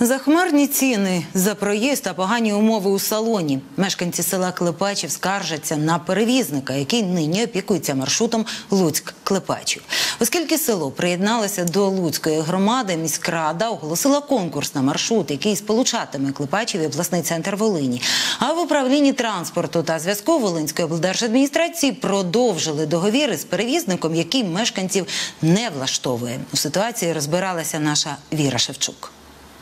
Захмарні ціни за проїзд та погані умови у салоні. Мешканці села Клепачів скаржаться на перевізника, який нині опікується маршрутом Луцьк-Клепачів. Оскільки село приєдналося до Луцької громади, міськрада оголосила конкурс на маршрут, який сполучатиме Клепачів і обласний центр Волині. А в управлінні транспорту та зв'язку Волинської облдержадміністрації продовжили договір із перевізником, який мешканців не влаштовує. У ситуації розбиралася наша Віра Шевчук.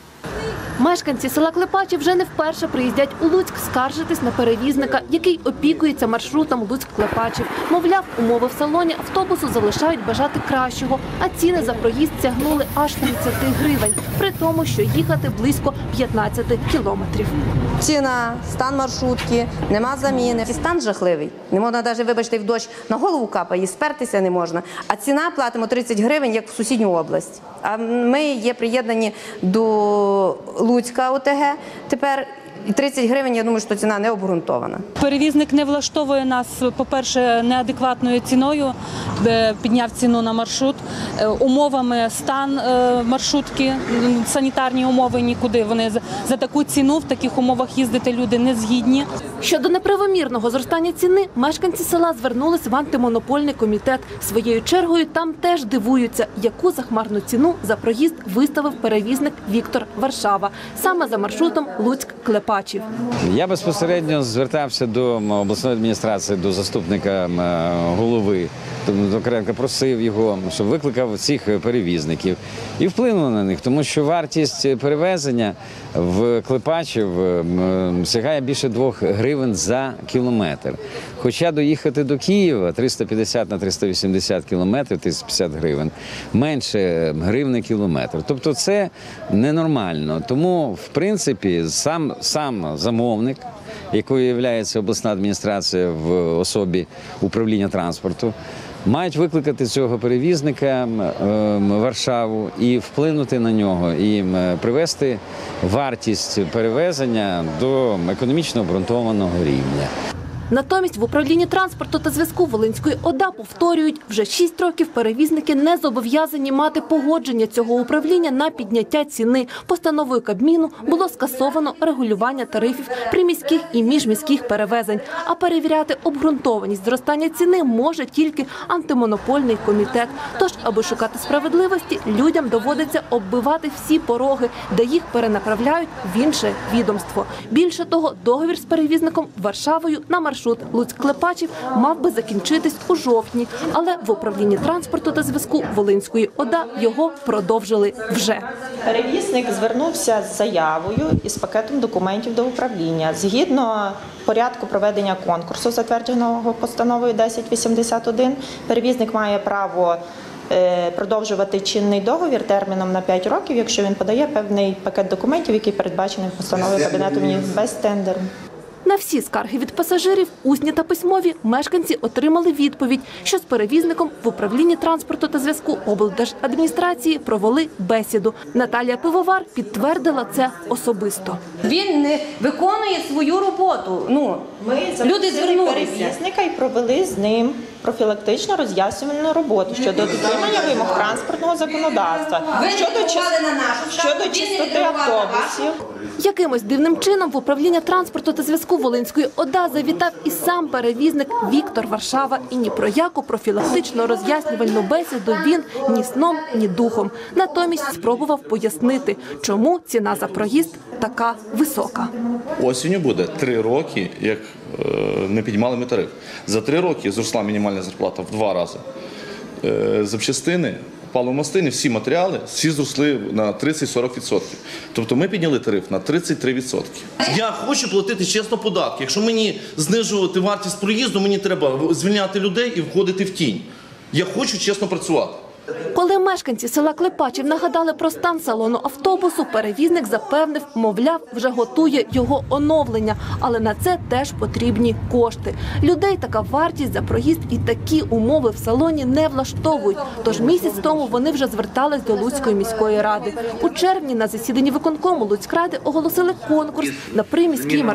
Мешканці села Клепачів вже не вперше приїздять у Луцьк скаржитись на перевізника, який опікується маршрутом Луцьк-Клепачів. Мовляв, умови в салоні автобусу залишають бажати кращого, а ціни за проїзд сягнули аж 30 гривень, при тому, що їхати близько 15 кілометрів. Ціна, стан маршрутки, нема заміни. Стан жахливий. Не можна навіть, вибачте, в дощ на голову капає, спертися не можна. А ціна платимо 30 гривень, як в сусідню область. А ми є приєднані до Луцька ОТГ. Тепер 30 гривень, я думаю, що ціна не обґрунтована. Перевізник не влаштовує нас, по-перше, неадекватною ціною, підняв ціну на маршрут, умовами стан маршрутки, санітарні умови нікуди. Вони за таку ціну в таких умовах їздити люди не згідні. Щодо неправомірного зростання ціни, мешканці села звернулись в антимонопольний комітет. Своєю чергою там теж дивуються, яку захмарну ціну за проїзд виставив перевізник Віктор Варшава, саме за маршрутом Луцьк-Клепачів. Я безпосередньо звертався до обласної адміністрації, до заступника голови Токаренка, просив його, щоб викликав цих перевізників і вплинув на них, тому що вартість перевезення в Клепачів сягає більше 2 гривень за кілометр. Хоча доїхати до Києва 350 на 380 кілометрів, 350 гривень, менше гривни кілометр. Тобто це ненормально. Тому, в принципі, сам замовник, якою є обласна адміністрація в особі управління транспорту, мають викликати цього перевізника Варшаву і вплинути на нього, і привести вартість перевезення до економічно обґрунтованого рівня. Натомість в управлінні транспорту та зв'язку Волинської ОДА повторюють, вже 6 років перевізники не зобов'язані мати погодження цього управління на підняття ціни. Постановою Кабміну було скасовано регулювання тарифів приміських і міжміських перевезень. А перевіряти обґрунтованість зростання ціни може тільки антимонопольний комітет. Тож, аби шукати справедливості, людям доводиться оббивати всі пороги, де їх перенаправляють в інше відомство. Більше того, договір з перевізником Варшавою на маршрут Луцьк-Клепачів мав би закінчитись у жовтні, але в управлінні транспорту та зв'язку Волинської ОДА його продовжили вже. Перевізник звернувся з заявою і з пакетом документів до управління. Згідно порядку проведення конкурсу, затвердженого постановою 1081, перевізник має право продовжувати чинний договір терміном на 5 років, якщо він подає певний пакет документів, який передбачений постановою Кабінету Міністрів без тендеру. На всі скарги від пасажирів, усні та письмові, мешканці отримали відповідь, що з перевізником в управлінні транспорту та зв'язку облдержадміністрації провели бесіду. Наталія Пивовар підтвердила це особисто. Він не виконує свою роботу. Ми запросили перевізника і провели з ним профілактично роз'яснювальну роботу щодо дотримання вимог транспортного законодавства, щодо чистоти автобусів. Якимось дивним чином в управління транспорту та зв'язку Волинської ОДА завітав і сам перевізник Віктор Варшава. І ні про яку профілактично роз'яснювальну бесіду він ні сном, ні духом. Натомість спробував пояснити, чому ціна за проїзд така висока. Осінню буде 3 роки, як не піднімали ми тариф. За 3 роки зросла мінімальна зарплата в 2 рази. Запчастини, паливомастини, всі матеріали, всі зросли на 30-40%. Тобто ми підняли тариф на 33%. Я хочу платити чесно податки. Якщо мені знижувати вартість проїзду, мені треба звільняти людей і входити в тінь. Я хочу чесно працювати. Коли мешканці села Клепачів нагадали про стан салону автобусу, перевізник запевнив, мовляв, вже готує його оновлення. Але на це теж потрібні кошти. Людей така вартість за проїзд і такі умови в салоні не влаштовують. Тож місяць тому вони вже звертались до Луцької міської ради. У червні на засіданні виконкому Луцькради оголосили конкурс на приміський маршрут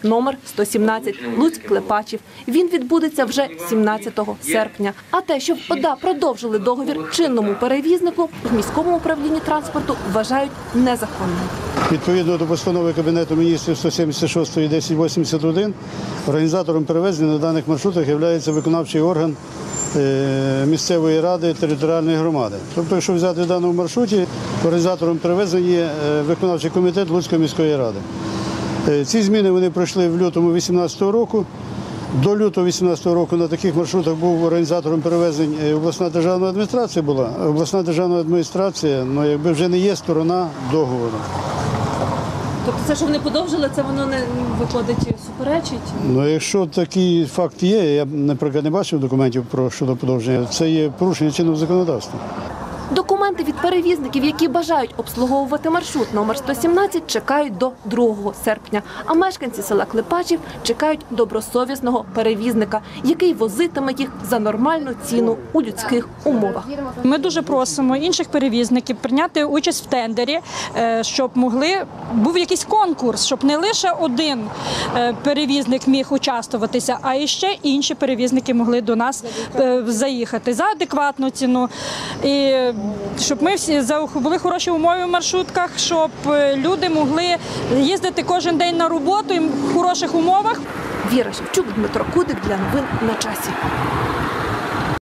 номер 117 Луцьк-Клепачів. Він відбудеться вже 17 серпня. А те, що в ОДА продовжили договір чинному перевізнику, в міському управлінні транспорту вважають незаконним. Відповідно до постанови Кабінету міністрів 176 і 1081, організатором перевезення на даних маршрутах є виконавчий орган місцевої ради територіальної громади. Тобто, якщо взяти в даному маршруті, організатором перевезення є виконавчий комітет Луцької міської ради. Ці зміни вони пройшли в лютому 2018 року. До лютого 2018 року на таких маршрутах був організатором перевезень обласна державна адміністрація була. Обласна державна адміністрація, якби вже не є сторона договору. Тобто це, що вони подовжили, це воно не виходить, суперечить? Якщо такий факт є, я, наприклад, не бачив документів щодо подовження, це є порушення чинного законодавства. Документи від перевізників, які бажають обслуговувати маршрут номер 117, чекають до 2 серпня. А мешканці села Клепачів чекають добросовісного перевізника, який возитиме їх за нормальну ціну у людських умовах. Ми дуже просимо інших перевізників прийняти участь в тендері, щоб був якийсь конкурс, щоб не лише один перевізник міг участвуватися, а і ще інші перевізники могли до нас заїхати за адекватну ціну. І щоб ми всі були хороші умови в маршрутках, щоб люди могли їздити кожен день на роботу в хороших умовах. Віра Шевчук, Дмитро Кудик для новин на часі.